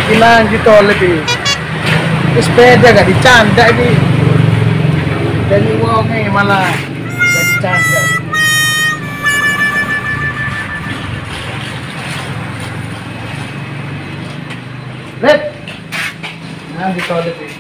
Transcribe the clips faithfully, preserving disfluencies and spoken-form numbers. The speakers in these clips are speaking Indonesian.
Bilang gitu lebih. Sepeda gak dicanda ini. Jadi wongnya malah gak dicanda. Lihat. Nah gitu lebih.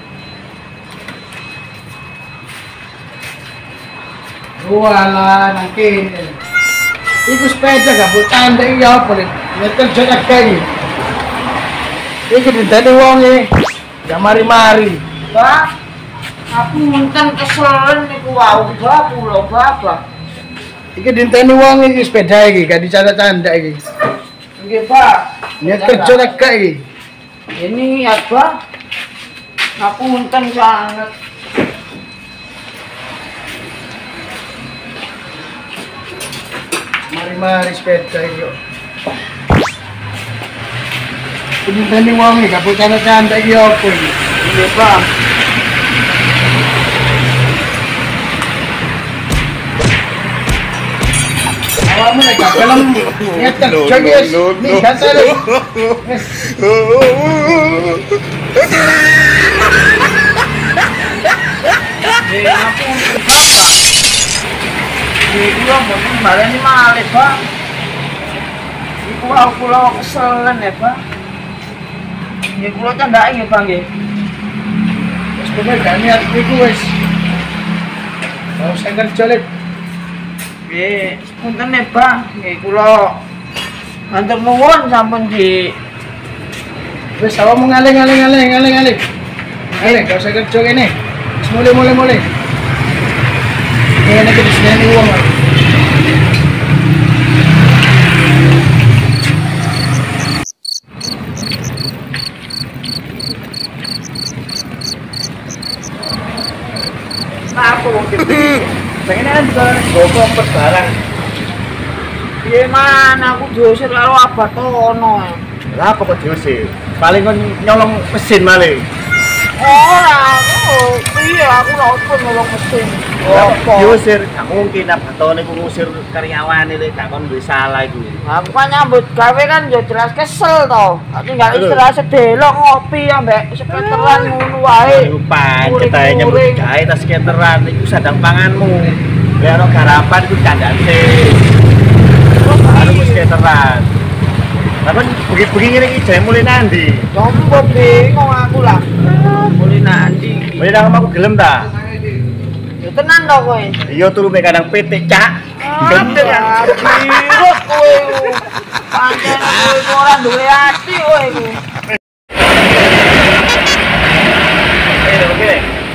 Walah nangkin. Iku sepeda gak buat canda iya apa nih? Nyetel jodak kayak gini. Iki ditani wonge. Ya mari-mari. Pak, aku munten keselen niku wau Pak, kula Bapak. Iki ditani wonge iki sepeda iki gak dicanda-canda iki. Nggih Pak. Nyetel jodak kayak iki. Ini ya Pak. Aku munten sangat. Mari-mari sepeda iki yo. Ini tadi wong gak buat canda-canda iki opo iki? Nggih Pak. Awakmu nek gak gelem nyetel jogis. Nih gatel. Wes. Eh, aku munten Bapak. Nggih kula mboten baleni malih Pak. Iku aku kula keselen ya Pak. Nggih kula candhake nggih Pak nggih. Wes kowe gak niat iku wis. Mau sing kerja lek. Nggih, punten ya Pak. Nggih kula matur nuwun sampun di Wes awakmu ngaling-ngaling ngaling-ngaling. Ngaling gak usah kerja kene. Wis mulai-mulai mulai. Kene iki disini wong. aku pengen kan juga gogo barang. Gimana aku diusir karo Abatono. Lah apa kok diusir? Paling kon nyolong mesin maling. Ora, aku piye aku lho pun nyolong mesin. Apa? Diusir, gak mungkin Abatono iku ngusir karyawane lek gak kon duwe salah iku. Aku kan nyambut gawe kan ya jelas kesel to. Aku tinggal istirahat sedelok ngopi ambek seketeran ngono wae. Lupa, kita nyambut gawe tas seketeran iku sadang panganmu. Lek ono garapan iku candake. Terus baru seketeran. Lah kan bengi-bengi ngene iki jane mulai nandi? Jomblo bingung aku lah. Mulai nandi. Mulai nang aku gelem ta? Ya tenan to kowe. Iya turu mek kadang pitik, Cak. Gede kan. Irut kowe. Pancen kowe ora duwe ati kowe iku. Eh, oke.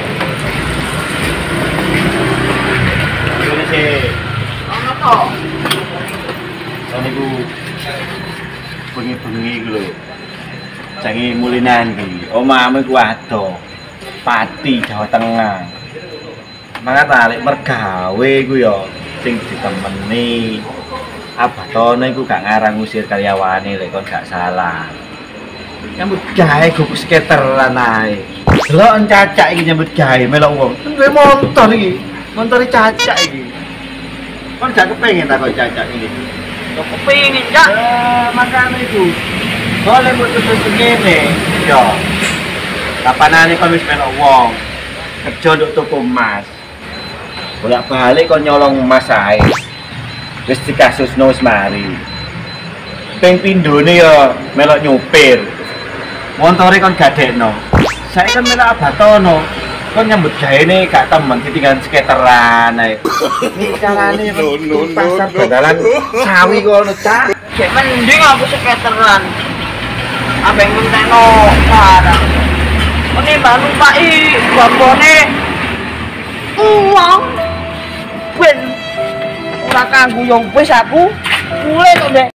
Ini sih. Ono to. Soale iku bengi-bengi iku lho. Jange mulai nandi. Omahmu iku ado. Pati Jawa Tengah. Mangkat arek mergawe iku ya sing ditemeni Abatono iku gak ngarang ngusir karyawane lek kon gak salah. Nyambut gawe go skateran ae. Delok cacak iki nyambut gawe melok wong. Duwe motor iki. Montore cacak iki. Kon gak kepengin ta kok cacak iki. Kok kepengin Cak? Eh makane iku. Boleh mutus ngene. Yo. Kapanane kon wis melok wong. Kerja nduk toko emas. Bolak-balik kon nyolong emas ae. Wis dikasusno wis mari. Ping pindhone ya melok nyupir. Montore kon gadekno. Saiki kan melok Abatono. Kon nyambut gaene gak temen ditinggal skateran ae. Iki carane pasar bandalan sawi kono Cak. Gek mending aku seketeran. Ambek mentekno barang. Ini mbak numpai bambone uang ben ora kanggo yo wis aku mulai to Dek.